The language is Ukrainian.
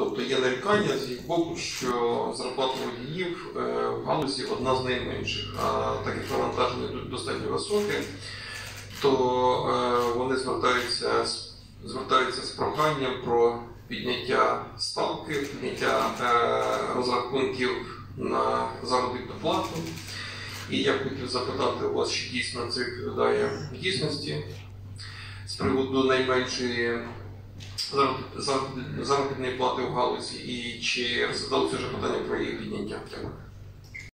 Тобто є нарікання з їх боку, що зарплата водіїв в галузі одна з найменших, а так як навантаження достатньо високе, то вони звертаються з проханням про підняття ставки, підняття розрахунків на заробітну плату. І я хотів запитати у вас, чи дійсно це відповідає дійсності з приводу найменшої заробітної плати в галузі, і чи розглядалося вже питання про її підняття?